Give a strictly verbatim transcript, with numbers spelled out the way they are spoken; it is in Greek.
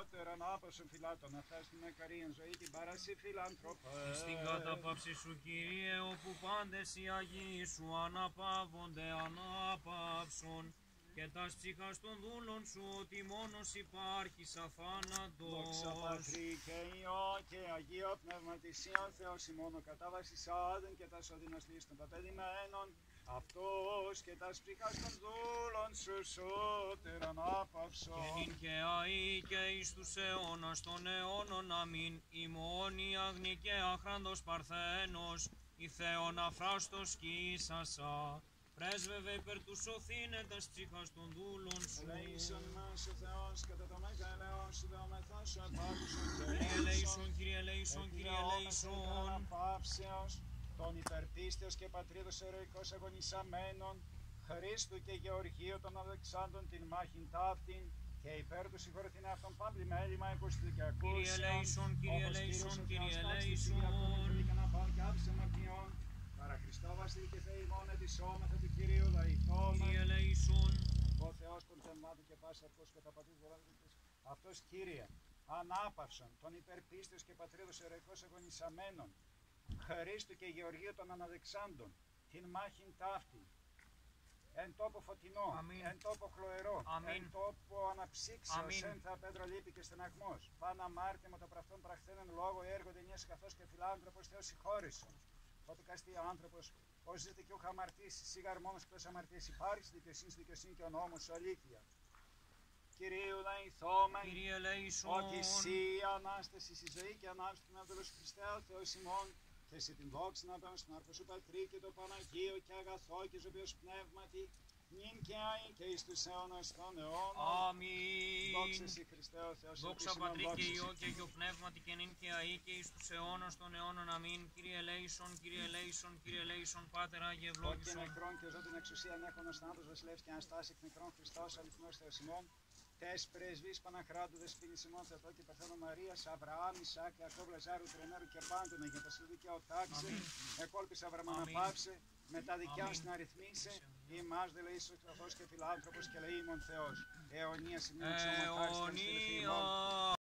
σώτερον άπαυσον φυλάτων αυτάς την μακαρίαν ζωή την παρασύ φιλανθρωπέ. Στην κατάπαυση σου, Κύριε, όπου πάντες οι Αγίοι σου αναπαύονται, ανάπαυσον, και τας ψυχάς των δούλων σου, ότι μόνος υπάρχεις αθάνατος. Δόξα Πατρί και Υιό και Αγίο Πνευματισίων Θεός ημών ο κατάβασης άδεν και τας οδυναστής των παπεδημένων, αυτός και τας ψυχάς των δούλων σου σώτερον άπαυσον. Και νυν και αεί και εις τους αιώνας των αιώνων, αμήν. Ημών η αγνή και αχράντος Παρθένος, η Θεόν αφράστος κοίσασα. Πρέσβευε υπέρ του σωθήνε τας ψυχάς των δούλων σου. Ελέησον μας ο Θεός κατά το μεγαλέον σου δεομεθόν σου επάκουσον και Κύριε ελέησον, Κύριε ελέησον, Κύριε ελέησον. Αναπαύσεως των υπερπίστεως και πατρίδος ερωικός αγωνισαμένων, Χρήστου και Γεωργίου των Αλεξάνδρων την μάχην ταύτην, και υπέρ του συγχωρεθήν αυτόν πάμπλη μέλημα εικοστή και ακούσεων. Κύριε ελέησον, Κύριε ελέησον, Κύριε ελέησον. Παρά Χριστό βασίλη και Θεή ημών ετισόμεθα του Κυρίου λαϊθόμεν. Κύριε ελέησον. Ο Θεός των θεμάτων και πάση αρκός κατά πατρίδος βολάδικης. Αυτός Κύριε, ανάπαυσον των υπερπίστεως και πατρίδος ερωικός αγωνισαμένων, Χρήστου και Γεωργίου των Αναδεξάντων, την μάχην ταύτη, εν τόπο φωτεινό, Αμήν. εν τόπο χλωερό, Αμήν. εν τόπο αναψύξεως, Αμήν. εν θα πέτρο λύπη και στεναγμός, πάνα μάρτυμα το πραυτών πραχθένων λόγο έργο ταινίας καθώς και φιλάνθρωπος Θεός συγχώρησον. Τότε καστεί άνθρωπος, ως ζήτη και ούχα αμαρτήσει, σίγαρ μόνος εκτός αμαρτίας υπάρχεις, δικαιοσύνης δικαιοσύνη και ο νόμος σου αλήθεια. Κυρίου λαϊθόμεν, Κύριε ελέησον. ότι εσύ η Ανάσταση, η ζωή και ανάπτυξη του Πνεύματος του Χριστέ, ο Θεός ημών, και σε την δόξη να πέμουν στον άρκο σου Πατρί και το Παναγίο και αγαθό και ζωοποιός πνεύματι, νυν και αεί και εις τους αιώνας των αιώνων. Αμήν. Δόξα σοι Χριστέ ο Θεός. Δόξα ελπίσιμον, Πατρί δόξα και σοι. Υιό και Αγιο Πνεύματι και νυν και αεί και εις τους αιώνας των αιώνων. Αμήν. Κύριε ελέησον, Κύριε ελέησον, Κύριε ελέησον, Πάτερ Άγιε Ότι ευλόγησον. νεκρών και ζω την εξουσία ανέχοντας θάνατος βασιλεύς και αναστάσει εκ νεκρών Χριστός αληθινός Θεός ημών. Τες πρεσβείς Παναχράντου δεσποίνης ημών Θεοτό και Παρθένου Μαρίας, Αβραάμ, Ισάκ, Ιακώβ, Λαζάρου, Τρενέρου και πάντων για τα σου δίκαια οτάξε, εκόλπης Αβραμ αναπαύσε, με τα δικιά Αμήν. σου να ρυθμίσε, ημάς δε λαίσος καθώς και φιλάνθρωπος και λαίμων Θεός. Αιωνία σημείο εξωματάρις, Αιωνία.